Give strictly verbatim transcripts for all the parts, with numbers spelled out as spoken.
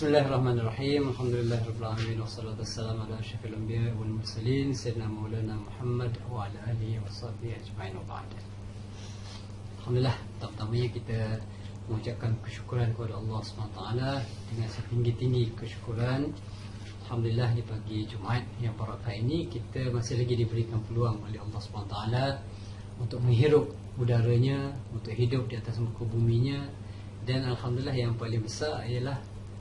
Bismillahirrahmanirrahim. Alhamdulillahirabbil alamin wassalatu wassalamu ala asyrafil anbiya'i wal mursalin sayyidina maulana Muhammad wa ala alihi washabbihi ajma'in wa ba'd. Alhamdulillah, pertama-tamanya kita mengucapkan kesyukuran kepada Allah subhanahu wa taala dengan setinggi-tinggi kesyukuran. Alhamdulillah, di pagi Jumaat yang barakah ini kita masih lagi diberikan peluang oleh Allah subhanahu wa taala untuk menghirup udaranya, untuk hidup di atas muka buminya. Dan alhamdulillah, yang paling besar ialah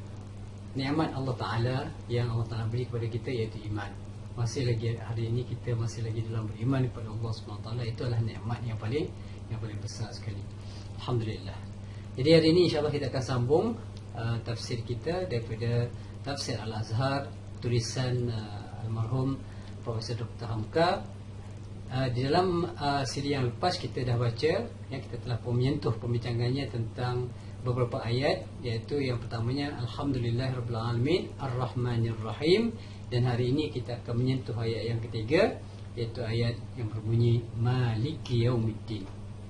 nikmat Allah Ta'ala yang Allah Ta'ala beri kepada kita, iaitu iman. Masih lagi hari ini kita masih lagi dalam beriman kepada Allah subhanahu wa taala. Itu adalah nikmat yang paling yang paling besar sekali. Alhamdulillah. Jadi hari ini insyaAllah kita akan sambung uh, tafsir kita daripada Tafsir Al-Azhar, tulisan uh, almarhum Profesor Doktor Hamka. uh, Di dalam uh, siri yang lepas kita dah baca, ya, kita telah pun menyentuh pembincangannya tentang beberapa ayat, iaitu yang pertamanya Alhamdulillahirabbil alamin Ar-Rahmanir-Rahim. Dan hari ini kita akan menyentuh ayat yang ketiga, iaitu ayat yang berbunyi Maliki Yaumiddin.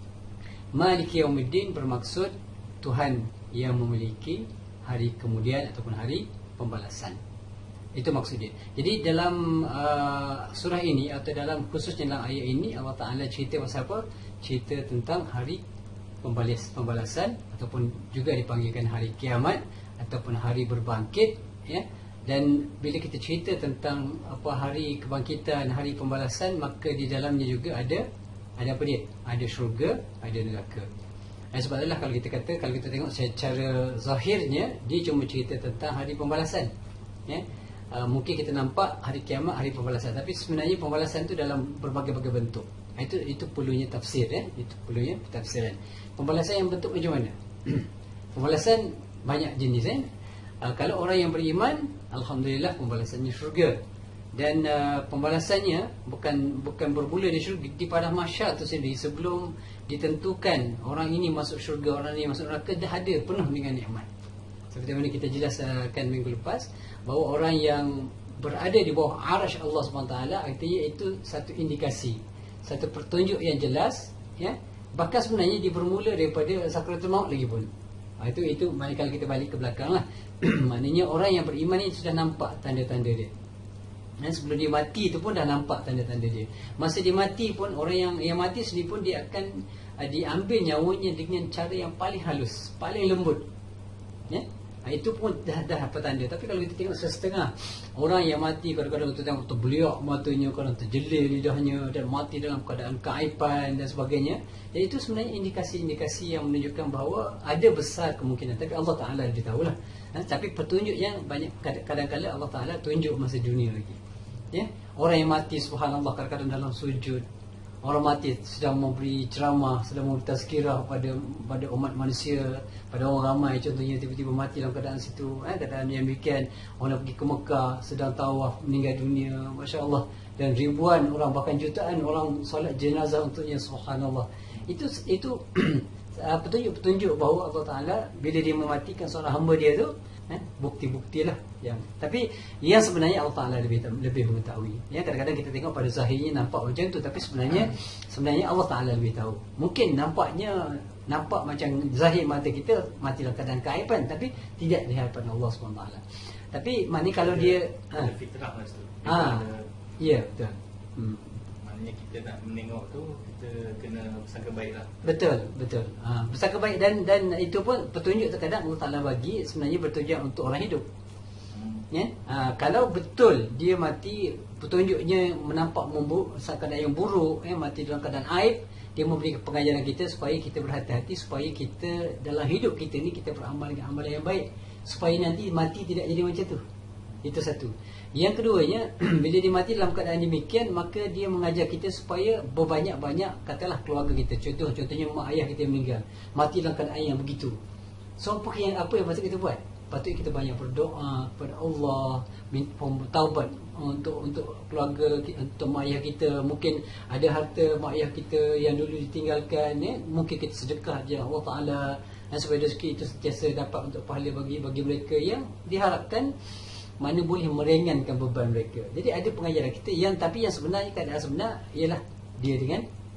Maliki Yaumiddin bermaksud Tuhan yang memiliki hari kemudian ataupun hari pembalasan. Itu maksud dia. Jadi dalam uh, surah ini atau dalam khususnya dalam ayat ini, Allah Ta'ala cerita pasal apa? Cerita tentang hari pembalas, pembalasan ataupun juga dipanggilkan hari kiamat ataupun hari berbangkit, ya. Dan bila kita cerita tentang apa hari kebangkitan, hari pembalasan, maka di dalamnya juga ada ada apa dia? Ada syurga, ada neraka. Dan sebab itulah kalau kita kata, kalau kita tengok secara zahirnya, dia cuma cerita tentang hari pembalasan, ya. Uh, mungkin kita nampak hari kiamat, hari pembalasan, tapi sebenarnya pembalasan itu dalam berbagai-bagai bentuk. Itu itu perlunya tafsir, ya. Itu perlunya tafsiran. Pembalasan yang bentuk macam mana? Pembalasan banyak jenis, eh? uh, Kalau orang yang beriman, alhamdulillah pembalasannya syurga. Dan uh, pembalasannya bukan bukan bermula di syurga, di padang mahsyar tu sendiri. Sebelum ditentukan orang ini masuk syurga, orang ini masuk neraka, dah ada penuh dengan nikmat. Seperti mana kita jelaskan minggu lepas, bahawa orang yang berada di bawah arasy Allah subhanahu wa taala, artinya itu satu indikasi, satu petunjuk yang jelas, ya. Bahkan sebenarnya dia bermula daripada sakratul maut lagi pun. Ha, itu itu maknanya kalau kita balik ke belakang lah. Maknanya orang yang beriman ni sudah nampak tanda-tanda dia. Dan sebelum dia mati itu pun dah nampak tanda-tanda dia. Masa dia mati pun, orang yang yang mati sendiri pun dia akan uh, diambil nyawanya dengan cara yang paling halus, paling lembut, ya. Ha, itu pun dah dah apa tanda. Tapi kalau kita tengok setengah orang yang mati, kadang-kadang kita tengok terbeliak matanya, kadang terjelir lidahnya, dan mati dalam keadaan keaiban dan sebagainya. Jadi itu sebenarnya indikasi-indikasi yang menunjukkan bahawa ada besar kemungkinan. Tapi Allah Ta'ala dia tahulah. Ha, tapi petunjuknya banyak, kadang-kadang Allah Ta'ala tunjuk masa dunia lagi, ya. Orang yang mati subhanallah kadang-kadang dalam sujud, orang mati sedang memberi ceramah, sedang memberi tazkirah pada pada umat manusia, pada orang ramai. Contohnya tiba-tiba mati dalam keadaan situ, eh, keadaan yang demikian. Orang pergi ke Mekah, sedang tawaf, meninggal dunia, Masya Allah. Dan ribuan orang, bahkan jutaan orang solat jenazah untuknya, subhanallah. Itu itu petunjuk-petunjuk bahawa Allah Ta'ala bila dia mematikan seorang hamba dia tu, eh, bukti-bukti lah yang, tapi yang sebenarnya Allah Ta'ala lebih lebih mengetahui, ya. Kadang-kadang kita tengok pada zahirnya nampak macam tu, tapi sebenarnya sebenarnya Allah Ta'ala lebih tahu. Mungkin nampaknya nampak macam zahir mata kita mati dalam keadaan keaiban, tapi tidak di hadapan Allah subhanahu wa taala. Tapi maknanya kalau dia ada ha, fitrah lah tu. Ha, ya, betul. Hmm. Maknanya kita nak menengok tu, kita kena bersangka baik lah. Betul, betul. Ha, bersangka baik, dan dan itu pun petunjuk terkadang Allah Ta'ala bagi sebenarnya bertujuan untuk orang hidup. Hmm. Ya, ha, kalau betul dia mati, petunjuknya menampak memburuk, keadaan yang buruk, ya, mati dalam keadaan aib, dia memberi pengajaran kita supaya kita berhati-hati, supaya kita dalam hidup kita ni kita beramal dengan amalan yang baik, supaya nanti mati tidak jadi macam tu. Itu satu. Yang keduanya, bila dia mati dalam keadaan demikian, maka dia mengajar kita supaya berbanyak-banyak, katalah keluarga kita. Contoh, contohnya mak ayah kita yang meninggal, mati dalam keadaan yang begitu. So apa yang apa yang patut kita buat? Patut kita banyak berdoa kepada Allah, minta taubat untuk untuk keluarga, untuk mak ayah kita. Mungkin ada harta mak ayah kita yang dulu ditinggalkan, ya, mungkin kita sedekah je Allah Ta'ala, dan supaya rezeki itu sentiasa dapat untuk pahala bagi bagi mereka yang diharapkan, mana boleh meringankan beban mereka. Jadi ada pengajaran kita yang, tapi yang sebenarnya, keadaan sebenar ialah dia dengan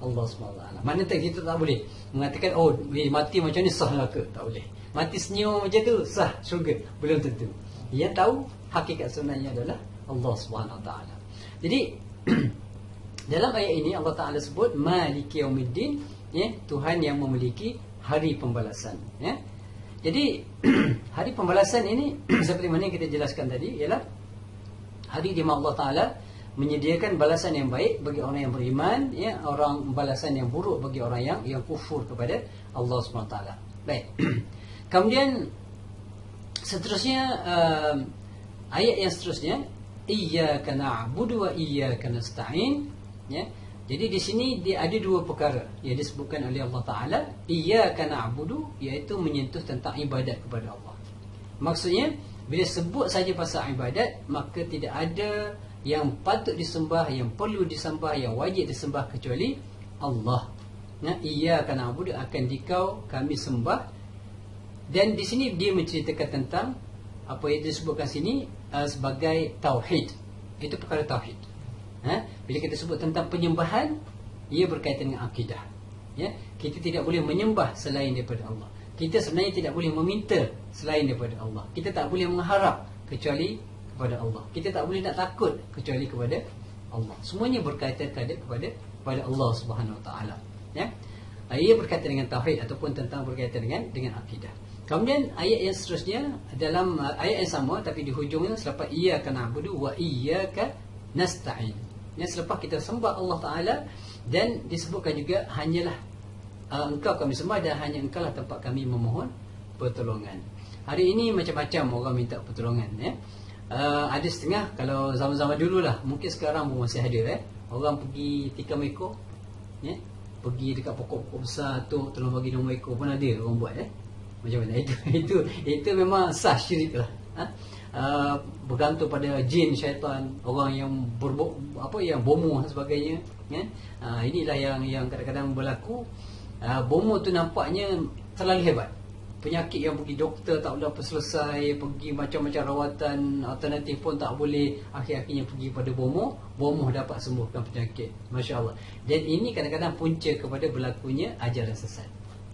Allah subhanahu wa taala. Mana tak kita tak boleh mengatakan oh eh, mati macam ni sah neraka, tak boleh. Mati senyum macam tu sah syurga, belum tentu. Yang tahu hakikat sebenarnya adalah Allah subhanahu wa taala. Jadi dalam ayat ini Allah Taala sebut Maliki Yaumiddin, ya, Tuhan yang memiliki hari pembalasan, ya. Jadi hari pembalasan ini seperti mana yang kita jelaskan tadi ialah hari di mana Allah Taala menyediakan balasan yang baik bagi orang yang beriman, ya, orang balasan yang buruk bagi orang yang yang kufur kepada Allah subhanahu wa taala. Baik. Kemudian seterusnya uh, ayat yang seterusnya iyyaka na'budu wa iyyaka nasta'in, ya. Jadi di sini dia ada dua perkara yang disebutkan oleh Allah Taala. Iyyaka na'budu iaitu menyentuh tentang ibadat kepada Allah. Maksudnya bila sebut saja pasal ibadat, maka tidak ada yang patut disembah, yang perlu disembah, yang wajib disembah kecuali Allah. Nah, iyyaka na'budu akan dikau kami sembah. Dan di sini dia menceritakan tentang apa yang disebutkan sini uh, sebagai tauhid. Itu perkara tauhid. Ha? Bila kita sebut tentang penyembahan, ia berkaitan dengan akidah, ya? Kita tidak boleh menyembah selain daripada Allah. Kita sebenarnya tidak boleh meminta selain daripada Allah. Kita tak boleh mengharap kecuali kepada Allah. Kita tak boleh nak takut kecuali kepada Allah. Semuanya berkaitan kepada kepada Allah Subhanahu Wa Taala, ya? Ia berkaitan dengan tauhid ataupun tentang berkaitan dengan dengan akidah. Kemudian ayat yang seterusnya dalam ayat yang sama tapi di hujungnya selepas iyyaka na'budu wa iyyaka nasta'in. Yang selepas kita sembah Allah Ta'ala dan disebutkan juga hanyalah uh, engkau kami sembah dan hanya engkau lah tempat kami memohon pertolongan. Hari ini macam-macam orang minta pertolongan, ya. Uh, ada setengah kalau zaman-zaman dulu lah, mungkin sekarang pun masih ada, eh. Orang pergi tikam ekor, ya. Pergi dekat pokok-pokok besar tu tolong bagi nombor ekor pun ada orang buat, eh. Macam mana itu itu itu memang sah syirik lah, ha? Uh, bergantung pada jin, syaitan, orang yang berbok apa yang bomoh dan sebagainya, ya. Uh, inilah yang yang kadang-kadang berlaku. Uh, bomoh tu nampaknya terlalu hebat. Penyakit yang pergi doktor tak boleh apa selesai, pergi macam-macam rawatan alternatif pun tak boleh, akhir-akhirnya pergi pada bomoh, bomoh dapat sembuhkan penyakit. Masya-Allah. Dan ini kadang-kadang punca kepada berlakunya ajaran sesat.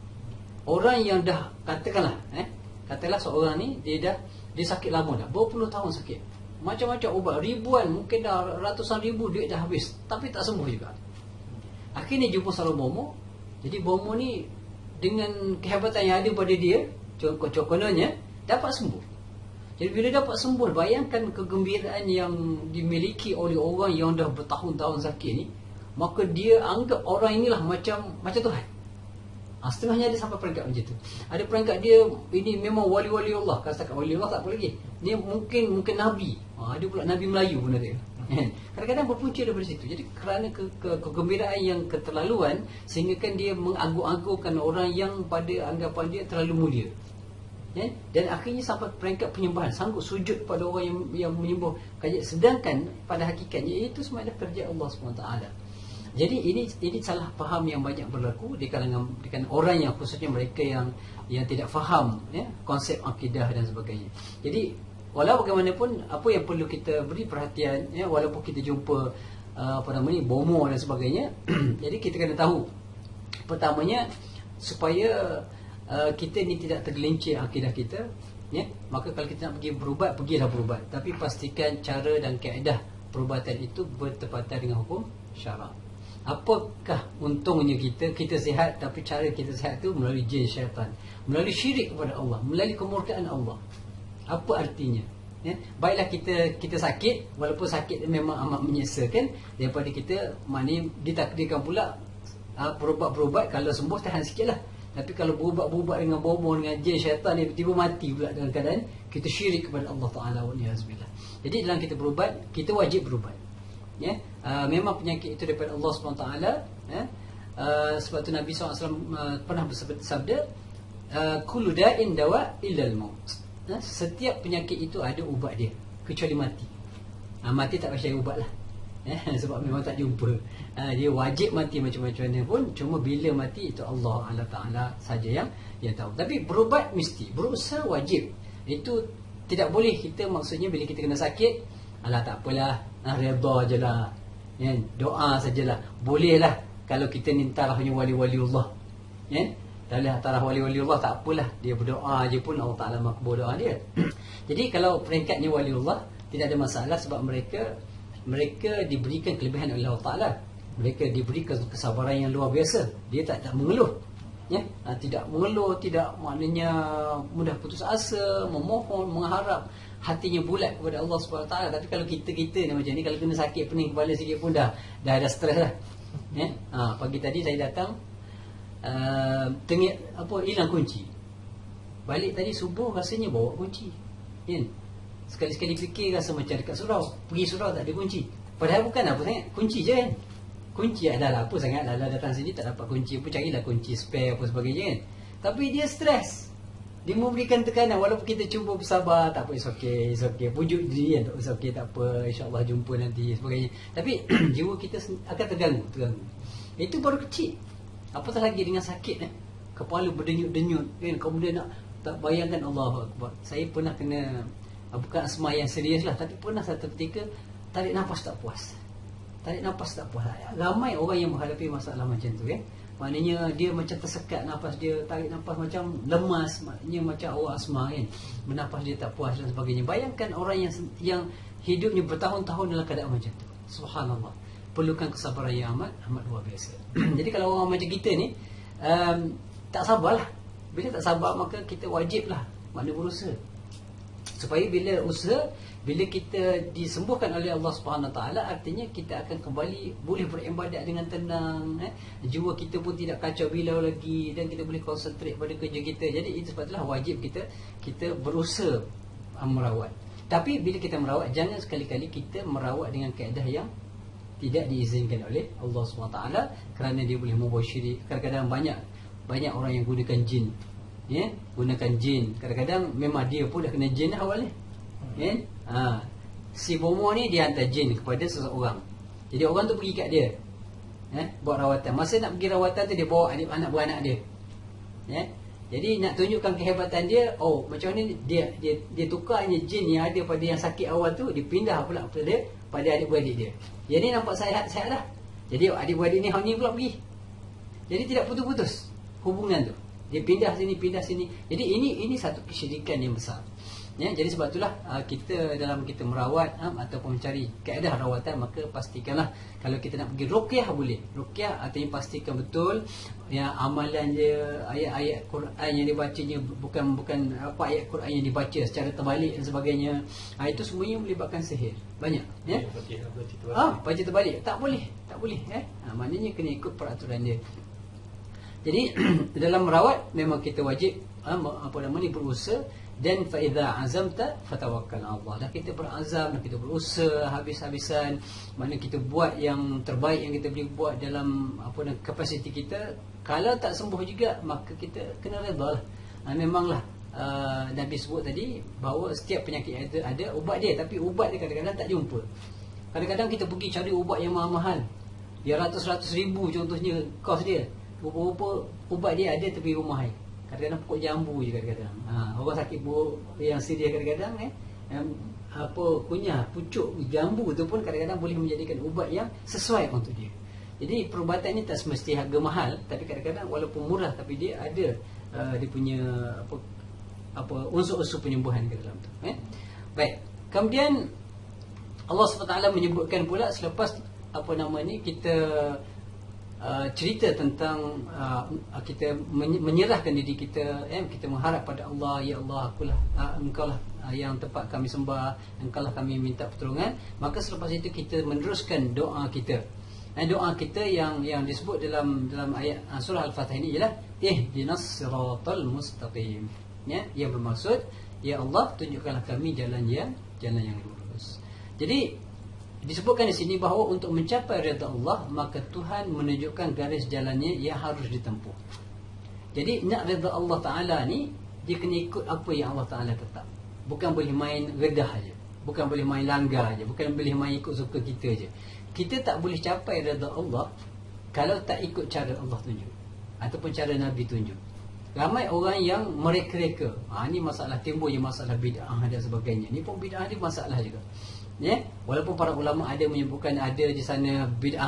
Orang yang dah katakanlah eh katakanlah seorang ni dia dah dia sakit lama dah, berpuluh tahun sakit, macam-macam ubat, ribuan, mungkin dah ratusan ribu duit dah habis, tapi tak sembuh juga. Akhirnya jumpa seorang bomoh. Jadi bomoh ni dengan kehebatan yang ada pada dia, contohnya dapat sembuh. Jadi bila dapat sembuh, bayangkan kegembiraan yang dimiliki oleh orang yang dah bertahun-tahun sakit ni, maka dia anggap orang inilah macam macam Tuhan. Ha, setengahnya ada sampai peringkat macam tu. Ada peringkat dia ini memang wali-wali Allah. Kalau setakat wali Allah tak apa lagi. Dia mungkin mungkin Nabi. Ha, ada pula Nabi Melayu pun ada. Kadang-kadang berpunca daripada situ. Jadi kerana ke, ke, kegembiraan yang keterlaluan, sehingga kan dia mengagung-agungkan orang yang pada anggapan dia terlalu mulia, ya? Dan akhirnya sampai peringkat penyembahan, sanggup sujud pada orang yang yang menyembah. Sedangkan pada hakikatnya itu semua adalah kerja Allah subhanahu wa taala. Jadi ini ini salah faham yang banyak berlaku di kalangan di kalangan orang yang khususnya mereka yang yang tidak faham, ya, konsep akidah dan sebagainya. Jadi walau bagaimanapun apa yang perlu kita beri perhatian, ya, walaupun kita jumpa uh, apa nama ni bomoh dan sebagainya. Jadi kita kena tahu pertamanya supaya uh, kita ni tidak tergelincir akidah kita, ya. Maka kalau kita nak pergi berubat, pergilah berubat, tapi pastikan cara dan kaedah perubatan itu bertepatan dengan hukum syarak. Apakah untungnya kita kita sihat, tapi cara kita sihat tu melalui jin, syaitan, melalui syirik kepada Allah, melalui kemurkaan Allah. Apa artinya, ya? Baiklah kita kita sakit, walaupun sakit memang amat menyesakan, daripada kita maknanya ditakdirkan pula uh, berubat-berubat, kalau sembuh tahan sikitlah. Tapi kalau berubat-berubat dengan bomoh, dengan jin, syaitan, tiba-tiba mati pula dalam keadaan kita syirik kepada Allah Taala wa niyazbillah. Jadi dalam kita berubat, kita wajib berubat, ya. Uh, memang penyakit itu daripada Allah subhanahu wa taala, ya. Uh, sebab tu Nabi sallallahu alaihi wasallam uh, pernah bersabda, uh, kullu da'in dawa illa al-maut. Uh, setiap penyakit itu ada ubat dia kecuali mati. Uh, mati tak payah ubat lah, ya. Sebab memang tak jumpa. Uh, dia wajib mati macam-macam mana pun, cuma bila mati itu Allah Allah Taala saja yang yang tahu. Tapi berubat mesti, berusaha wajib. Itu tidak boleh kita maksudnya bila kita kena sakit, alah tak apalah, ah, redha je lah, ya, doa sajalah. Bolehlah kalau kita ni tarafnya wali-waliullah, ya. Dalam taraf wali-waliullah tak apalah, dia berdoa je pun Allah Taala makbul doa dia. Jadi kalau peringkatnya waliullah tidak ada masalah, sebab mereka mereka diberikan kelebihan oleh Allah Taala. Mereka diberikan kesabaran yang luar biasa. Dia tak tak mengeluh, ya, ha, tidak mengeluh, tidak maknanya mudah putus asa, memohon, mengharap, hatinya bulat kepada Allah Subhanahu Wa Taala. Tapi kalau kita-kita ni macam ni, kalau kena sakit pening kepala sikit pun dah dah ada stres dah, ya. Ha, pagi tadi saya datang, uh, tengok apa, hilang kunci. Balik tadi subuh rasanya bawa kunci, kan. Sekali-sekali fikir rasa macam dekat surau, pergi surau tak ada kunci. Padahal bukan apa sangat, kunci je kan. Kunci adalah apa sangat, dah datang sini tak dapat kunci, pun carilah kunci spare apa sebagainya kan. Tapi dia stres, dia memberikan tekanan. Walaupun kita cuba bersabar, tak apa, it's okay, it's okay, pujuk diri kan, it's okay, tak apa, insyaAllah jumpa nanti sebagainya. Tapi jiwa kita akan terganggu, terganggu. Itu baru kecil, apatah lagi dengan sakit, eh? Kepala berdenyut-denyut kan. Kemudian nak tak bayangkan, Allah Akbar. Saya pernah kena, bukan asma yang serius lah, tapi pernah satu ketika tarik nafas tak puas. Tarik nafas tak puas. Ramai orang yang menghadapi masalah macam tu, kan. Maknanya dia macam tersekat nafas dia, tarik nafas macam lemas, maknanya macam orang asma kan. Bernafas dia tak puas dan sebagainya. Bayangkan orang yang yang hidupnya bertahun-tahun dalam keadaan macam tu. Subhanallah. Perlukan kesabaran yang amat amat luar biasa. Jadi kalau orang macam kita ni um, tak sabarlah. Bila tak sabar, maka kita wajiblah makna berusaha. Supaya bila usaha, bila kita disembuhkan oleh Allah Subhanahu Wa Taala, artinya kita akan kembali boleh beribadat dengan tenang, eh? Jiwa kita pun tidak kacau bilau lagi, dan kita boleh konsentrate pada kerja kita. Jadi itu sebablah wajib kita kita berusaha merawat. Tapi bila kita merawat, jangan sekali-kali kita merawat dengan kaedah yang tidak diizinkan oleh Allah Subhanahu Wa Taala, kerana dia boleh membawa syirik. Kadang-kadang banyak banyak orang yang gunakan jin, ya, gunakan jin. Kadang-kadang memang dia pun dah kena jin awalnya, kan. Ha, si bomoh ni dia hantar jin kepada seseorang. Jadi orang tu pergi kat dia, eh, buat rawatan. Masa nak pergi rawatan tu, dia bawa adik anak beranak dia, ya. Jadi nak tunjukkan kehebatan dia, oh macam ni dia dia dia tukarnya jin yang ada pada yang sakit awal tu, dia pindah pula pada pada adik-beradik dia. Jadi nampak sihat-sihat lah. Jadi adik-beradik ni hang ni pula pergi. Jadi tidak putus-putus hubungan tu. Dia pindah sini, pindah sini. Jadi ini ini satu kesyirikan yang besar. Ya, jadi sebab itulah uh, kita dalam kita merawat um, ataupun mencari kaedah rawatan, maka pastikanlah kalau kita nak pergi ruqyah boleh. Ruqyah artinya pastikan betul yang amalan dia, ayat-ayat Quran yang dibacanya bukan bukan apa ayat Quran yang dibaca secara terbalik dan sebagainya. Ha, itu semuanya melibatkan sihir. Banyak, ya. Ah, baca terbalik tak boleh, tak boleh, eh. Ha, maknanya kena ikut peraturan dia. Jadi dalam merawat memang kita wajib um, apa nama ni berusaha. Dan fa idza azamta fatawakkal Allah. Dah kita berazam, dah kita berusaha habis-habisan, mana kita buat yang terbaik yang kita boleh buat dalam apa dan kapasiti kita. Kalau tak sembuh juga, maka kita kena redalah. Ha, memanglah uh, Nabi sebut tadi bahawa setiap penyakit ada ada ubat dia, tapi ubat dia kadang-kadang tak jumpa. Kadang-kadang kita pergi cari ubat yang mahal-mahal, dia ratus-ratus ribu contohnya kos dia. Rupa-rupa ubat dia ada tapi rumah dia. Kadang-kadang pokok jambu je kadang-kadang. Ha, orang sakit buruk yang serius kadang-kadang, eh, yang apa kunyah, pucuk jambu tu pun kadang-kadang boleh menjadikan ubat yang sesuai untuk dia. Jadi perubatan ni tak semesti harga mahal, tapi kadang-kadang walaupun murah, tapi dia ada uh, dia punya apa apa unsur-unsur penyembuhan ke dalam tu, eh. Baik. Kemudian Allah subhanahu wa taala menyebutkan pula selepas apa nama ni kita Uh, cerita tentang uh, kita menyerahkan diri kita, eh, kita mengharap pada Allah, ya Allah, akulah uh, engkaulah uh, yang tepat kami sembah, engkaulah kami minta pertolongan. Maka selepas itu kita meneruskan doa kita. Eh, doa kita yang yang disebut dalam dalam ayat uh, surah Al-Fatihah ini ialah ihdinas siratal mustaqim, ya, yang bermaksud ya Allah tunjukkanlah kami jalan yang jalan yang lurus. Jadi disebutkan di sini bahawa untuk mencapai redha Allah, maka Tuhan menunjukkan garis jalannya yang harus ditempuh. Jadi nak redha Allah Ta'ala ni, dia kena ikut apa yang Allah Ta'ala tetap. Bukan boleh main redah je, bukan boleh main langgar je, bukan boleh main ikut suka kita je. Kita tak boleh capai redha Allah kalau tak ikut cara Allah tunjuk ataupun cara Nabi tunjuk. Ramai orang yang mereka-reka, ha, ni masalah timbul je masalah bid'ah dan sebagainya. Ni pun bid'ah ni masalah juga, ya, walaupun para ulama ada menyebutkan ada di sana bid'ah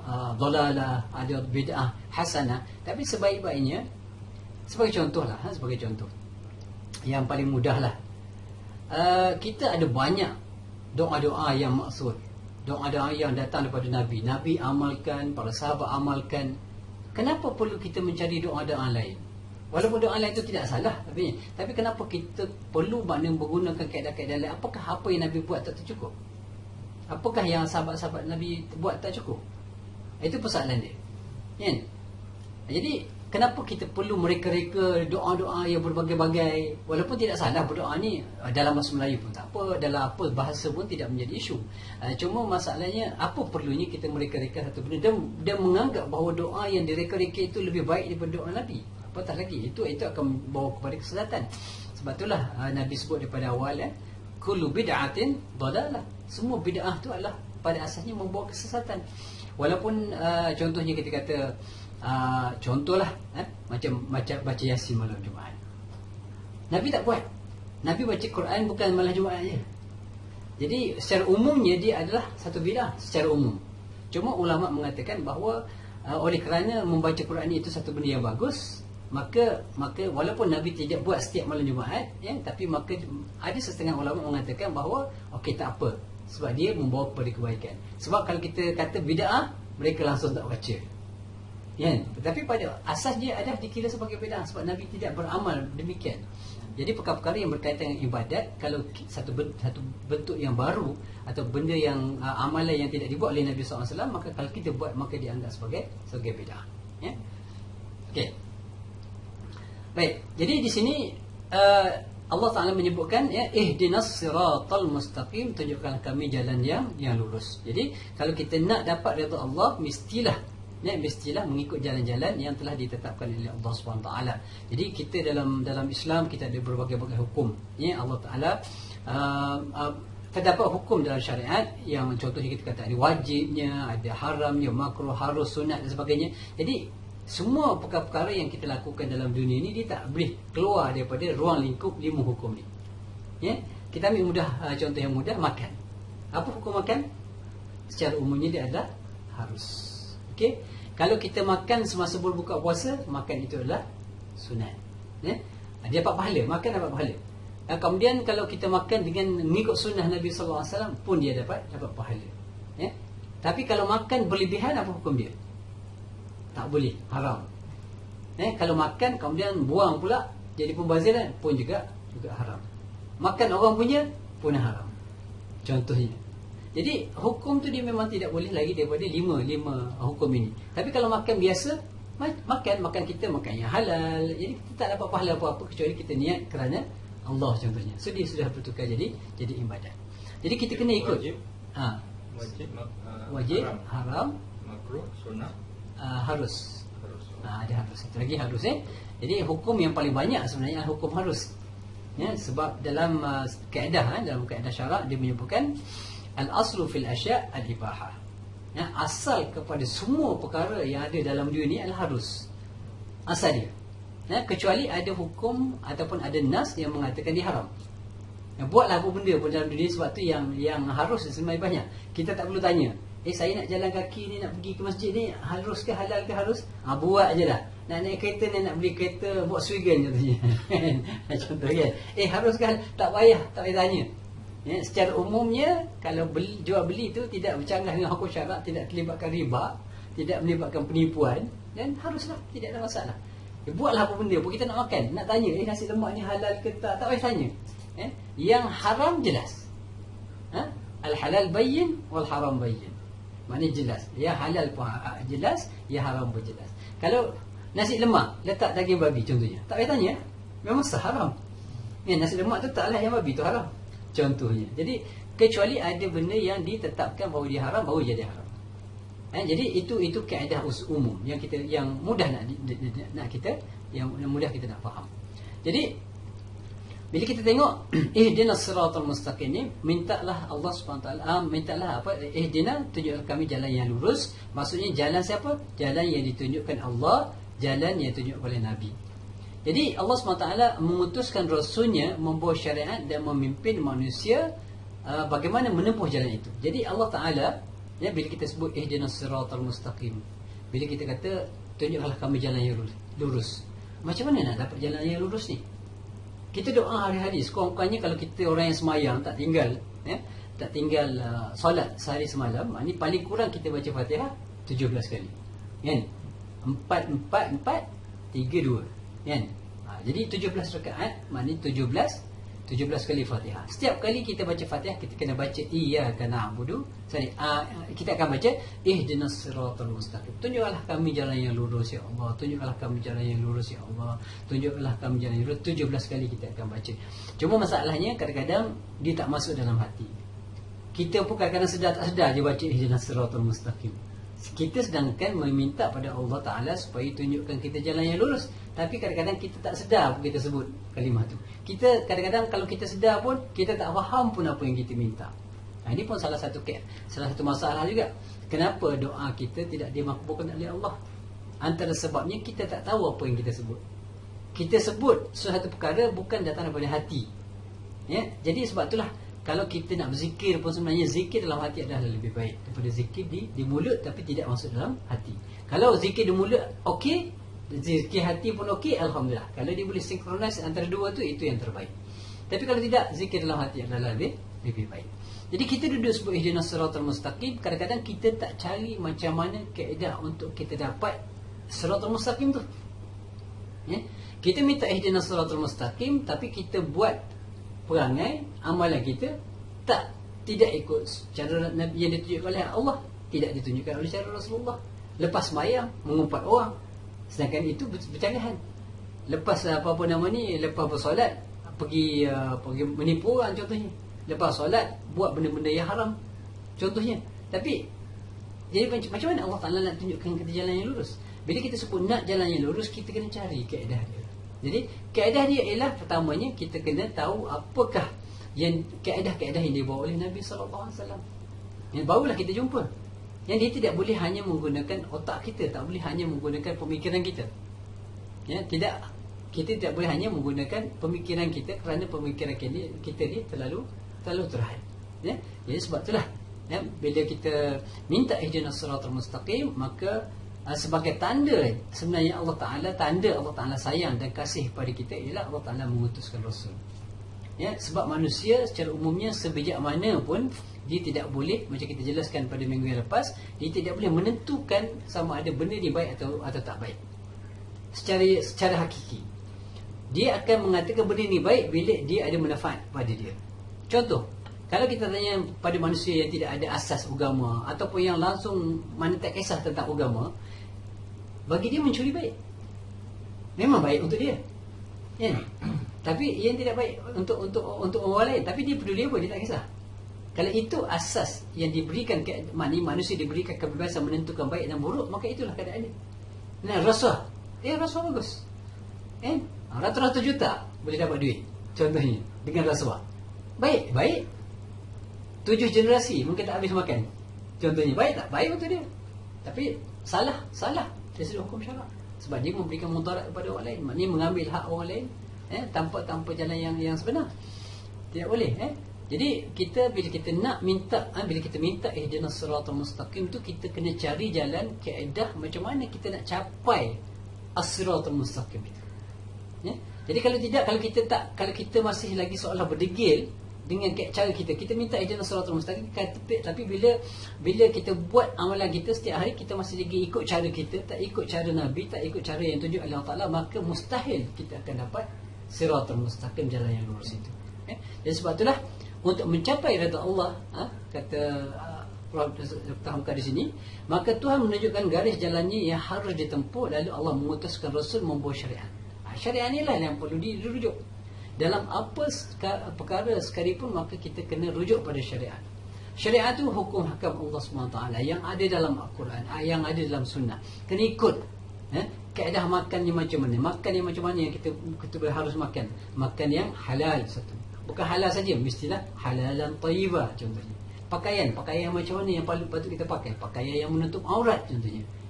uh, dalalah, ada bid'ah hasanah. Tapi sebaik-baiknya, sebagai contoh lah, ha, sebagai contoh yang paling mudah lah, uh, kita ada banyak doa-doa yang maksud, doa-doa yang datang daripada Nabi. Nabi amalkan, para sahabat amalkan. Kenapa perlu kita mencari doa-doa lain? Walaupun doa lain itu tidak salah, tapi tapi kenapa kita perlu makna menggunakan kaedah-kaedah lain? Apakah apa yang Nabi buat tak cukup? Apakah yang sahabat-sahabat Nabi buat tak cukup? Itu persoalan dia, kan? Jadi kenapa kita perlu mereka-reka doa-doa yang berbagai-bagai? Walaupun tidak salah berdoa ni dalam bahasa Melayu pun tak apa, dalam apa bahasa pun tidak menjadi isu. Cuma masalahnya, apa perlunya kita mereka-reka satu benda dan, dan menganggap bahawa doa yang direka-reka itu lebih baik daripada doa Nabi? Apatah lagi, itu itu akan bawa kepada kesesatan. Sebab itulah Nabi sebut daripada awal, eh, kullu bid'atin dalalah. Semua bid'ah tu adalah pada asasnya membawa kesesatan. Walaupun uh, contohnya kita kata uh, contohlah, eh, macam macam baca Yasin malam Jumaat. Nabi tak buat. Nabi baca Quran bukan malam Jumaat je. Jadi secara umumnya dia adalah satu bid'ah secara umum. Cuma ulama mengatakan bahawa uh, oleh kerana membaca Quran itu satu benda yang bagus, maka maka walaupun Nabi tidak buat setiap malam Jumaat, ya, tapi maka ada setengah ulama mengatakan bahawa okey, tak apa, sebab dia membawa kepada kebaikan. Sebab kalau kita kata bid'ah, mereka langsung tak baca, ya. Tetapi pada asas dia adalah dikira sebagai bid'ah sebab Nabi tidak beramal demikian. Jadi perkara-perkara yang berkaitan dengan ibadat, kalau satu bentuk, satu bentuk yang baru atau benda yang uh, amalan yang tidak dibuat oleh Nabi sallallahu alaihi wasallam, maka kalau kita buat, maka dianggap sebagai sebagai bid'ah, ya. Okey. Baik, jadi di sini uh, Allah Ta'ala menyebutkan, ya, ihdinas siratal mustaqim, tunjukkan kami jalan yang yang lurus. Jadi kalau kita nak dapat redha Allah, mestilah, ya, mestilah mengikut jalan-jalan yang telah ditetapkan oleh Allah Subhanahu Wa Taala. Jadi kita dalam dalam Islam kita ada berbagai-bagai hukum, ya. Allah Ta'ala uh, uh, terdapat hukum dalam syariat yang contohnya kita kata ada wajibnya, ada haramnya, makruh, harus, sunat dan sebagainya. Jadi semua perkara-perkara yang kita lakukan dalam dunia ini, dia tak boleh keluar daripada ruang lingkup lima hukum ni, ya. Kita ambil mudah, uh, contoh yang mudah, makan. Apa hukum makan? Secara umumnya dia adalah harus. Okey. Kalau kita makan semasa berbuka puasa, makan itu adalah sunat, ya. Dia dapat pahala, makan dapat pahala. Uh, kemudian kalau kita makan dengan mengikut sunnah Nabi sallallahu alaihi wasallam pun dia dapat dapat pahala, ya. Tapi kalau makan berlebihan, apa hukum dia? Tak boleh, haram. Eh, kalau makan kemudian buang pula jadi pembaziran pun juga juga haram. Makan orang punya pun haram. Contohnya. Jadi hukum tu dia memang tidak boleh lagi daripada lima lima hukum ini. Tapi kalau makan biasa, makan makan kita makan yang halal, jadi kita tak dapat pahala apa-apa kecuali kita niat kerana Allah contohnya. So dia sudah bertukar jadi jadi ibadat. Jadi kita kena ikut. Wajib. Ha. Wajib, uh, wajib, haram, haram, makruh, sunnah. Uh, harus. Harus. Ha, ada harus. Satu lagi harus, eh. Jadi hukum yang paling banyak sebenarnya adalah hukum harus. Ya, sebab dalam uh, kaedah, eh, dalam kaedah syarak dia menyebutkan al-aslu fil asya' al-ibahah. Ya, asal kepada semua perkara yang ada dalam dunia ini adalah harus. Asal dia. Ya, kecuali ada hukum ataupun ada nas yang mengatakan dia haram. Ya, buatlah apa benda pun dalam dunia, sebab tu yang yang harus sebenarnya banyak. Kita tak perlu tanya, Eh saya nak jalan kaki ni, nak pergi ke masjid ni, harus ke, halal ke harus? Ha, buat je lah. Nak naik kereta ni, nak beli kereta Volkswagen contohnya. Contoh kan. Eh harus ke, tak payah, tak payah tanya. Ya, secara umumnya kalau beli, jual beli tu tidak bercanggah dengan hukum syarak, tidak terlibatkan riba, tidak melibatkan penipuan, dan haruslah, tidak ada masalah. Eh, buatlah apa benda pun, kita nak makan, nak tanya, eh nasi lemak ni halal ke tak, tak payah tanya. Ya, yang haram jelas. Ha? Al-halal bayyin wal haram bayyin. Maknanya jelas. Ya halal pun jelas, ya haram pun jelas. Kalau nasi lemak letak daging babi contohnya, tak payah tanya, memang sah haram. Ya, nasi lemak tu taklah yang babi tu haram. Contohnya. Jadi kecuali ada benda yang ditetapkan bahawa dia haram, baru jadi haram. Eh, jadi itu itu kaedah umum yang kita yang mudah nak nak kita yang mudah kita nak faham. Jadi bila kita tengok ihdinas siratal mustaqim ni, mintalah Allah Subhanahu Wa Taala, mintalah apa, ihdina, tunjukkan kami jalan yang lurus. Maksudnya jalan siapa? Jalan yang ditunjukkan Allah, jalan yang ditunjukkan oleh Nabi. Jadi Allah Subhanahu Wa Taala memutuskan Rasulnya membawa syariat dan memimpin manusia uh, bagaimana menempuh jalan itu. Jadi Allah Taala Ya, bila kita sebut ihdinas siratal mustaqim, bila kita kata tunjukkanlah kami jalan yang lurus, macam mana nak dapat jalan yang lurus ni? Kita doa hari-hari, sekurang-kurangnya kalau kita orang yang semayang tak tinggal, ya, tak tinggal uh, solat sehari semalam, ini paling kurang kita baca Fatihah tujuh belas kali, kan? Empat, empat, empat, tiga, dua, kan? Ha, jadi tujuh belas rakaat, maknanya tujuh belas tujuh belas kali Fatihah. Setiap kali kita baca Fatihah, kita kena baca iyyaka na'budu. Sorry, uh, kita akan baca ihdinas siratal mustaqim. Tunjukkanlah kami jalan yang lurus ya Allah. Tunjukkanlah kami jalan yang lurus ya Allah. Tunjukkanlah kami jalan yang lurus. tujuh belas kali kita akan baca. Cuma masalahnya kadang-kadang dia tak masuk dalam hati. Kita pun kadang-kadang sedar tak sedar dia baca ihdinas siratal mustaqim. Kita sedangkan meminta pada Allah Ta'ala supaya tunjukkan kita jalan yang lurus. Tapi kadang-kadang kita tak sedar pun kita sebut kalimah tu. Kita kadang-kadang kalau kita sedar pun kita tak faham pun apa yang kita minta. Nah, ini pun salah satu salah satu masalah juga. Kenapa doa kita tidak dimakbulkan oleh Allah? Antara sebabnya kita tak tahu apa yang kita sebut. Kita sebut sesuatu perkara bukan datang daripada hati. Ya, jadi sebab itulah kalau kita nak berzikir pun sebenarnya zikir dalam hati adalah lebih baik daripada zikir di, di mulut tapi tidak masuk dalam hati. Kalau zikir di mulut okey, zikir hati pun okey, alhamdulillah. Kalau dia boleh synchronize antara dua tu, itu yang terbaik. Tapi kalau tidak, zikir dalam hati adalah lebih lebih baik. Jadi kita duduk sebut ihdinas siratal mustaqim, kadang-kadang kita tak cari macam mana kaedah untuk kita dapat siratal mustaqim tu. Ya? Kita minta ihdinas siratal mustaqim tapi kita buat perangai amalan kita tak tidak ikut cara Nabi yang ditunjukkan oleh Allah, tidak ditunjukkan oleh cara Rasulullah. Lepas sembahyang mengumpat orang, sedangkan itu bercanggahan. Lepas apa-apa nama ni, lepas bersolat pergi uh, pergi menipu orang contohnya. Lepas solat buat benda-benda yang haram contohnya. Tapi jadi macam, macam mana Allah Taala nak tunjukkan kita jalan yang lurus? Bila kita sebut nak jalan yang lurus, kita kena cari kaedah dia. Jadi kaedah dia ialah pertamanya kita kena tahu apakah yang kaedah-kaedah yang dibawa oleh Nabi sallallahu alaihi wasallam. Yang barulah kita jumpa. Yang dia tidak boleh hanya menggunakan otak kita, tak boleh hanya menggunakan pemikiran kita. Ya, tidak kita tidak boleh hanya menggunakan pemikiran kita kerana pemikiran kita, kita dia terlalu terlalu terhad. Ya, jadi sebab itulah ya, bila kita minta ihdinas siratal mustaqim, maka sebagai tanda sebenarnya Allah Ta'ala, tanda Allah Ta'ala sayang dan kasih pada kita ialah Allah Ta'ala mengutuskan Rasul. Ya, sebab manusia secara umumnya sebijak mana pun dia tidak boleh, macam kita jelaskan pada minggu yang lepas, dia tidak boleh menentukan sama ada benda ni baik atau atau tak baik secara secara hakiki. Dia akan mengatakan benda ni baik bila dia ada manfaat pada dia. Contoh, kalau kita tanya pada manusia yang tidak ada asas agama ataupun yang langsung mana tak kisah tentang agama, bagi dia mencuri baik, memang baik untuk dia, ya. Tapi yang tidak baik untuk untuk untuk orang lain, tapi dia peduli apa, dia tak kisah. Kalau itu asas yang diberikan, maknanya manusia diberikan kebebasan menentukan baik dan buruk, maka itulah keadaan dia. Nah, rasuah, eh rasuah bagus, eh ratus-ratus juta boleh dapat duit contohnya dengan rasuah. Baik, baik. Tujuh generasi mungkin tak habis makan contohnya. Baik tak? Baik untuk dia. Tapi salah, salah dari sudut hukum syarak. Sebab dia memberikan mudarat kepada orang lain, maknanya mengambil hak orang lain eh, tanpa tanpa jalan yang yang sebenar. Tidak boleh. Eh. Jadi kita bila kita nak minta, eh, bila kita minta ihdinas siratal mustaqim tu, kita kena cari jalan kaedah macam mana kita nak capai as-siratal mustaqim itu. Ya. Jadi kalau tidak, kalau kita tak, kalau kita masih lagi seolah berdegil dengan cara kita, kita minta ihdinas siratal mustaqim, tapi bila bila kita buat amalan kita setiap hari, kita masih lagi ikut cara kita, tak ikut cara Nabi, tak ikut cara yang tunjuk Allah Ta'ala, maka mustahil kita akan dapat siratal mustaqim, jalan yang lurus itu. Eh? Jadi sebab itulah untuk mencapai redha Allah, ha, kata Prof Doktor Hamka di sini, maka Tuhan menunjukkan garis jalannya yang harus ditempuh, lalu Allah mengutuskan Rasul membawa syariat. Ha, syariat inilah yang perlu dirujuk. Dalam apa perkara sekalipun, maka kita kena rujuk pada syariat. Syariat itu hukum hakam Allah subhanahu wa taala yang ada dalam Al-Quran, yang ada dalam sunnah. Kena ikut. Eh? Kaedah makan yang macam mana, makan yang macam mana yang kita kita harus makan. Makan yang halal satu. Bukan halal saja, mestilah halalan thayyibah contohnya. Pakaian, pakaian macam mana yang patut kita pakai. Pakaian yang menutup aurat contohnya.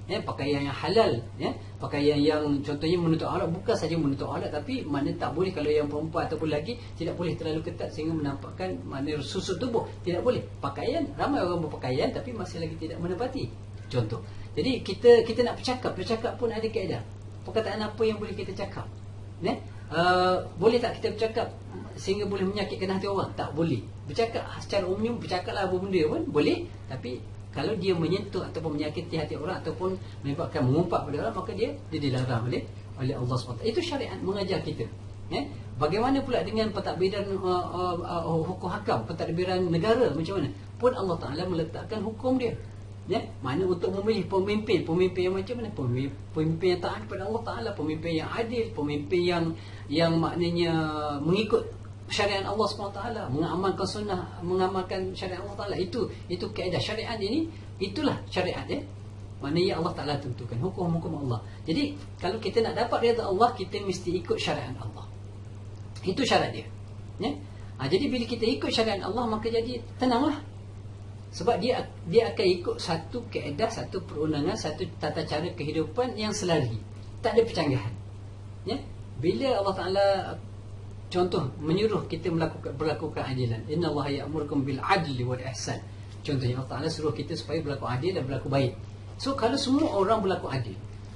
ya, pakaian yang halal, ya, pakaian yang contohnya menutup aurat, bukan saja menutup aurat, tapi mana tak boleh kalau yang perempuan ataupun lelaki tidak boleh terlalu ketat sehingga menampakkan mana susuk tubuh, tidak boleh. Pakaian, ramai orang berpakaian tapi masih lagi tidak menepati, contoh. Jadi kita kita nak bercakap, bercakap pun ada kaedah. Perkataan apa yang boleh kita cakap, ya? Uh, boleh tak kita bercakap sehingga boleh menyakitkan hati orang? Tak boleh. Bercakap secara umum, bercakaplah apa benda pun boleh, tapi kalau dia menyentuh ataupun menyakiti hati orang ataupun menyebabkan mengumpat pada orang, maka dia dia dilarang oleh oleh Allah subhanahu wa taala. Itu syariat mengajar kita, ya? Bagaimana pula dengan pentadbiran uh, uh, uh, hukum hakam, pentadbiran negara macam mana? Pun Allah Taala meletakkan hukum dia, ya? Mana untuk memilih pemimpin, pemimpin yang macam mana? Pemimpin, pemimpin yang taat kepada Allah Taala, pemimpin yang adil, pemimpin yang yang maknanya mengikut syariat Allah subhanahu wa taala, mengamalkan sunnah, mengamalkan syariat Allah Taala. Itu itu kaedah syariat ini, itulah syariat, ya. Maknanya Allah Taala tentukan hukum-hukum Allah. Jadi kalau kita nak dapat redha Allah, kita mesti ikut syariat Allah. Itu syarat dia, ya. Ha, jadi bila kita ikut syariat Allah, maka jadi tenanglah. Sebab dia dia akan ikut satu kaedah, satu perundangan, satu tata cara kehidupan yang selari, tak ada percanggahan, ya. Bila Allah Taala contoh menyuruh kita melakukan berlaku keadilan, innallaha ya'murukum bil adli wal ihsan. Contohnya Allah Taala suruh kita supaya berlaku adil dan berlaku baik. So kalau semua orang berlaku adil,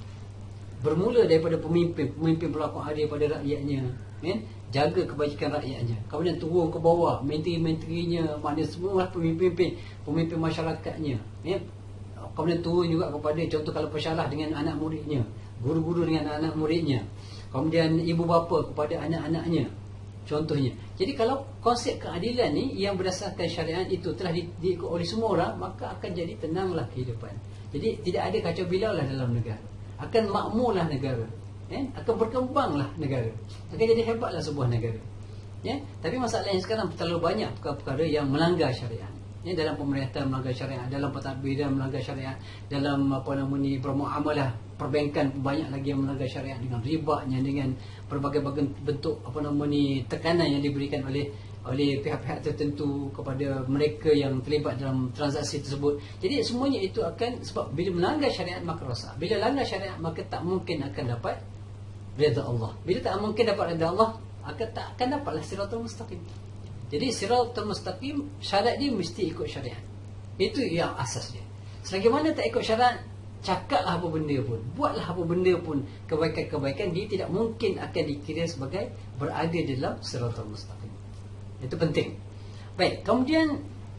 bermula daripada pemimpin, pemimpin berlaku adil pada rakyatnya, kan? Jaga kebajikan rakyatnya, kemudian turun ke bawah, menteri-menterinya, maknanya semua pemimpin, pemimpin masyarakatnya, ya? Kemudian turun juga kepada contoh kalau pensyarah dengan anak muridnya, guru-guru dengan anak muridnya, kemudian ibu bapa kepada anak-anaknya, contohnya. Jadi kalau konsep keadilan ni yang berdasarkan syariat itu telah di, diikut oleh semua orang, maka akan jadi tenanglah kehidupan. Jadi tidak ada kacau bilau lah dalam negara, akan makmurlah negara, eh? akan berkembanglah negara, akan jadi hebatlah sebuah negara, ya? Tapi masalahnya sekarang terlalu banyak perkara-perkara yang melanggar syariat, ya? Dalam pemerintahan melanggar syariat, dalam pentadbiran melanggar syariat, dalam apa namanya bermuamalah perbankan banyak lagi yang melanggar syariat dengan ribanya, dengan berbagai-bagai bentuk apa nama ni tekanan yang diberikan oleh oleh pihak-pihak tertentu kepada mereka yang terlibat dalam transaksi tersebut. Jadi semuanya itu akan, sebab bila melanggar syariat maka rosak. Bila langgar syariat maka tak mungkin akan dapat redha Allah. Bila tak mungkin dapat redha Allah, akan tak akan dapatlah siratul mustaqim. Jadi siratul mustaqim syarat dia mesti ikut syariat. Itu yang asas dia. Selagi mana tak ikut syariat, cakaplah apa benda pun, buatlah apa benda pun, kebaikan-kebaikan, dia tidak mungkin akan dikira sebagai berada dalam siratul mustaqim. Itu penting. Baik, kemudian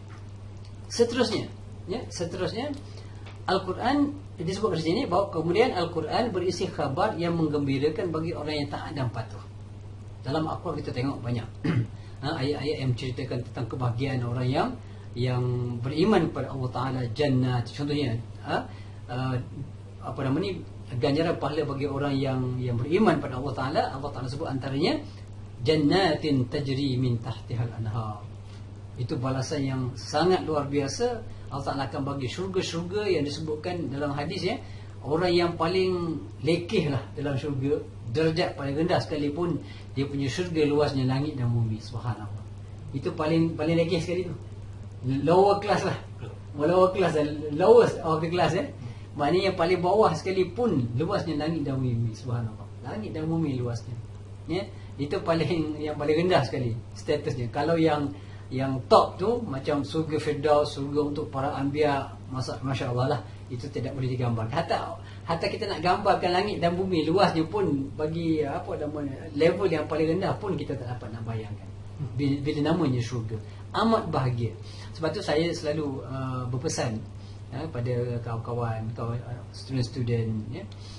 seterusnya, ya, seterusnya Al-Quran disebut di sini bahawa kemudian Al-Quran berisi khabar yang menggembirakan bagi orang yang taat dan patuh. Dalam Al-Quran kita tengok banyak ha, ayat-ayat yang menceritakan tentang kebahagiaan orang yang yang beriman kepada Allah Taala, jannat contohnya, ha, uh, apa nama ni, ganjaran pahala bagi orang yang yang beriman pada Allah Taala. Allah Taala sebut antaranya jannatin tajri min tahtihal anhar. Itu balasan yang sangat luar biasa. Allah Taala akan bagi syurga-syurga yang disebutkan dalam hadis, ya. Orang yang paling lekeh lah dalam syurga, derajat paling rendah sekalipun, dia punya syurga luasnya langit dan bumi. Subhanallah. Itu paling paling lekeh sekali tu. Lower class lah. Lower class lah. Lowest of the class, ya. Maknanya yang paling bawah sekalipun luasnya langit dan bumi. Subhanallah. Langit dan bumi luasnya, ya. Itu paling yang paling rendah sekali statusnya. Kalau yang yang top tu macam surga Firdaus, surga untuk para anbiya, masa masya-Allah lah, itu tidak boleh digambarkan. Hatta hatta kita nak gambarkan langit dan bumi luasnya pun, bagi apa namanya level yang paling rendah pun kita tak dapat nak bayangkan. Bila, bila namanya syurga, amat bahagia. Sebab tu saya selalu uh, berpesan, ya, pada kawan-kawan, kawan student-student, ya.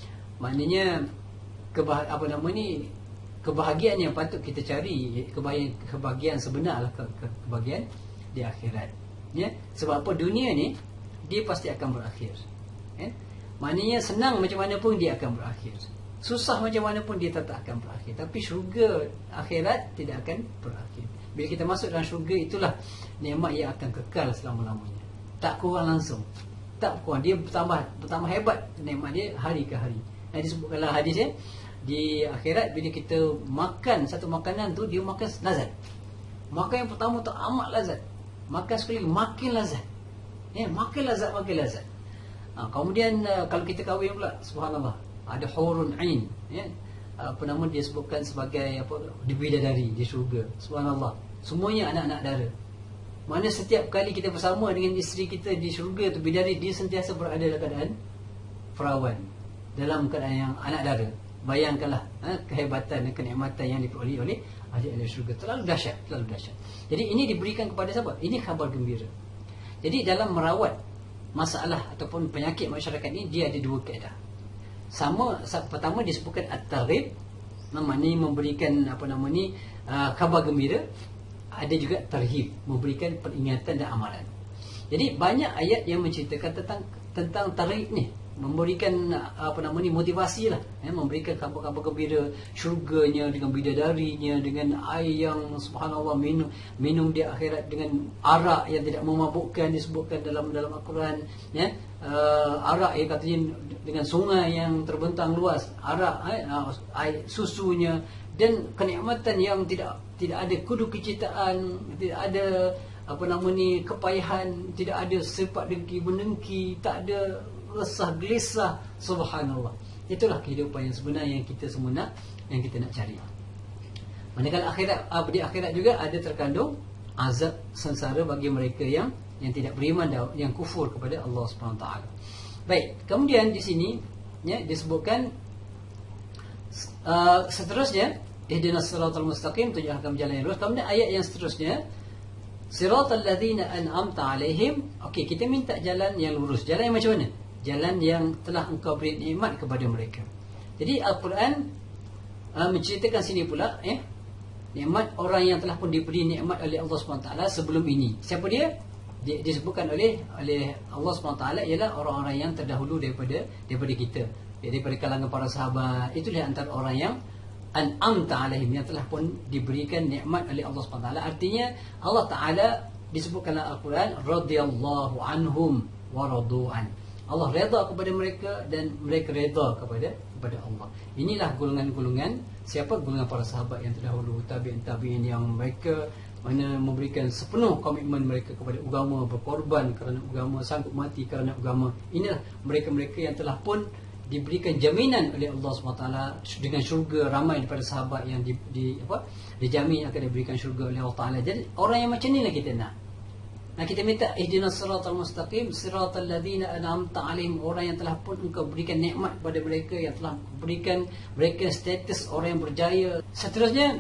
Maknanya kebah apa nama ni, kebahagiaan yang patut kita cari, kebahagiaan, kebahagiaan sebenar lah, ke, ke, kebahagiaan di akhirat, ya. Sebab apa, dunia ni dia pasti akan berakhir, ya. Maknanya senang macam mana pun dia akan berakhir, susah macam mana pun dia tetap akan berakhir. Tapi syurga akhirat tidak akan berakhir. Bila kita masuk dalam syurga, itulah nikmat yang akan kekal selama-lamanya, tak kurang langsung, tak kurang, dia bertambah bertambah hebat nikmat dia hari ke hari. Yang disebutkan dalam hadis, ya, di akhirat bila kita makan satu makanan tu, dia makan lazat. Makan yang pertama tu amat lazat, makan sekali makin lazat, ya, makin lazat makin lazat. Ha, kemudian uh, kalau kita kahwin pula, subhanallah, ada hurun ain, ya. Apa nama dia sebutkan sebagai apa, bidadari di syurga. Subhanallah. Semuanya anak-anak dara. Mana setiap kali kita bersama dengan isteri kita di syurga tu, bidadari, dia sentiasa berada dalam keadaan perawan, dalam keadaan yang anak dara. Bayangkanlah ha, kehebatan dan kenikmatan yang diperoleh oleh ahli-ahli syurga. Terlalu dahsyat, terlalu dahsyat. Jadi ini diberikan kepada siapa? Ini khabar gembira. Jadi dalam merawat masalah ataupun penyakit masyarakat ini, dia ada dua kaedah. Sama, pertama disebutkan at-targhib, maknanya memberikan apa nama ni, uh, khabar gembira. Ada juga tarhib, memberikan peringatan dan amaran. Jadi banyak ayat yang menceritakan tentang tentang tarhib ni, memberikan apa nama ni, motivasi lah, ya, memberikan khabar-khabar gembira syurganya dengan bidadarinya, dengan air yang subhanallah minum minum di akhirat dengan arak yang tidak memabukkan, disebutkan dalam dalam Al-Quran, ya. Uh, arak yang katanya dengan sungai yang terbentang luas, arak, eh, air susunya, dan kenikmatan yang tidak tidak ada kudu kecintaan, tidak ada apa nama ni, kepayahan, tidak ada sifat dengki mendengki, tak ada resah gelisah, subhanallah. Itulah kehidupan yang sebenar yang kita semua nak, yang kita nak cari. Manakala akhirat, di akhirat juga ada terkandung azab sengsara bagi mereka yang yang tidak beriman, yang kufur kepada Allah Subhanahu Wa Taala. Baik, kemudian di sini, ya, disebutkan uh, seterusnya, ihdinas siratal mustaqim, tunjukkan jalan yang lurus. Kemudian ayat yang seterusnya, siratal ladzina an'amta alaihim. Okey, kita minta jalan yang lurus. Jalan yang macam mana? Jalan yang telah engkau beri nikmat kepada mereka. Jadi Al-Quran uh, menceritakan sini pula, ya, nikmat orang yang telah pun diberi nikmat oleh Allah Subhanahu Wa Taala sebelum ini. Siapa dia? Dia disebutkan oleh oleh Allah Subhanahu Wa Taala ialah orang-orang yang terdahulu daripada daripada kita, daripada kalangan para sahabat. Itulah antara orang yang an'amta alaihim, yang telah pun diberikan nikmat oleh Allah Subhanahu Wa Taala. Artinya Allah Taala disebutkan dalam Al-Quran, radhiyallahu anhum wa radu'an. Allah redha kepada mereka dan mereka redha kepada kepada Allah. Inilah golongan-golongan, siapa? Golongan para sahabat yang terdahulu, tabi'in tabi'in, yang mereka mana memberikan sepenuh komitmen mereka kepada agama, berkorban kerana agama, sanggup mati kerana agama. Inilah mereka-mereka yang telah pun diberikan jaminan oleh Allah subhanahu wa taala dengan syurga. Ramai daripada sahabat yang di, di apa dijamin akan diberikan syurga oleh Allah Taala. Jadi orang yang macam inilah kita nak. Nah, kita minta ihdinas siratal mustaqim, siratal ladzina an'amta alaihim, orang yang telah pun engkau berikan nikmat kepada mereka, yang telah berikan mereka status orang yang berjaya. Seterusnya,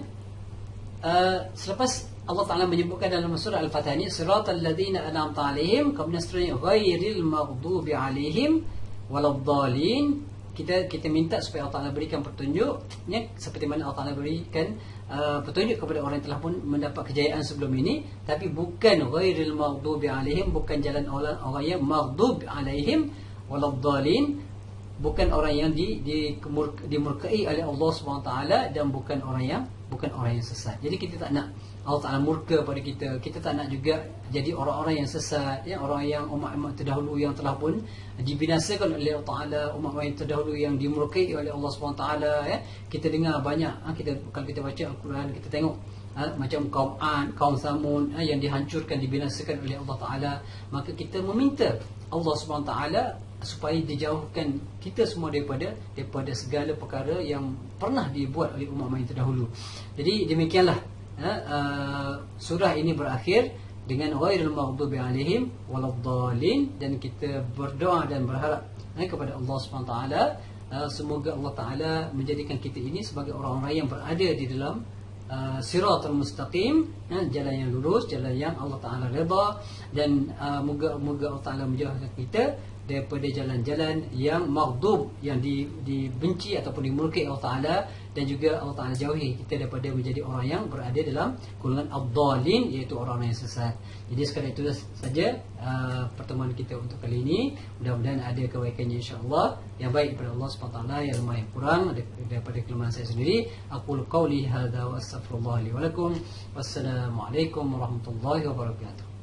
uh, selepas Allah Taala menyebutkan dalam surah Al-Fatihah ini siratal ladzina an'amta alaihim, kemudian seterusnya ghairil maghdubi alaihim waladdallin, kita kita minta supaya Allah Taala berikan petunjuk, ya, seperti mana Allah Taala berikan uh, petunjuk kepada orang yang telah pun mendapat kejayaan sebelum ini, tapi bukan ghairil maghdubi alaihim, bukan jalan orang orang yang maghdub alaihim waladdallin, bukan orang yang di, di dimurkai oleh Allah Subhanahu Wa Taala, dan bukan orang yang bukan orang yang sesat. Jadi kita tak nak Allah Taala murka pada kita. Kita tak nak juga jadi orang-orang yang sesat, ya, orang yang umat-umat terdahulu yang telah pun dibinasakan oleh Allah Taala, umat-umat yang terdahulu yang dimurkai oleh Allah Subhanahu Taala, ya. Kita dengar banyak, ha, kita kalau kita baca Al-Quran, kita tengok ha, macam kaum Ad, kaum Samud, ha, yang dihancurkan, dibinasakan oleh Allah Taala. Maka kita meminta Allah Subhanahu Taala supaya dijauhkan kita semua daripada daripada segala perkara yang pernah dibuat oleh umat-umat yang terdahulu. Jadi demikianlah, ha, uh, surah ini berakhir dengan ghairil maghdubi alaihim waladdallin, dan kita berdoa dan berharap, ha, kepada Allah Subhanahu taala, uh, semoga Allah Taala menjadikan kita ini sebagai orang-orang yang berada di dalam uh, siratal mustaqim, ha, jalan yang lurus, jalan yang Allah Taala redha, dan uh, moga moga Allah Taala menjauhkan kita daripada jalan-jalan yang maghdub, yang di, dibenci ataupun dimurkai Allah Taala, dan juga Allah Taala jauhi kita daripada menjadi orang yang berada dalam golongan ad-dallin, iaitu orang-orang yang sesat. Jadi sekadar itu saja uh, pertemuan kita untuk kali ini. Mudah-mudahan ada kebaikannya insya-Allah, yang baik daripada Allah Subhanahu taala, yang lemah yang kurang daripada kelemahan saya sendiri. Aqul qauli hadza wa astaghfirullah li wa lakum. Wassalamualaikum warahmatullahi wabarakatuh.